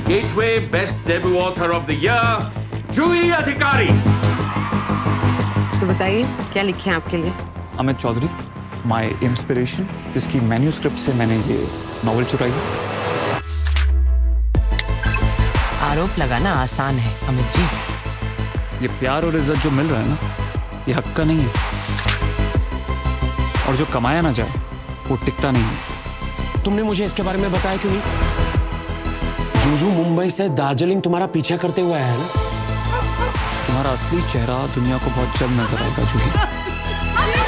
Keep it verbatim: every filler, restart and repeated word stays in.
Gateway best debut author of the year Juhi Adhikari. तो बताइए क्या लिखे हैं आपके लिए? अमित चौधरी, माय इंस्पिरेशन, जिसकी मैन्यूस्क्रिप्ट से मैंने ये नॉवेल चुराई है। आरोप लगाना आसान है अमित जी। ये प्यार और इज्जत जो मिल रहा है ना, ये हक का नहीं है, और जो कमाया ना जाए वो टिकता नहीं है। तुमने मुझे इसके बारे में बताया क्यों नहीं? जूजू मुंबई से दार्जिलिंग तुम्हारा पीछा करते हुए आया है ना? तुम्हारा असली चेहरा दुनिया को बहुत जल्द नजर आएगा जूही।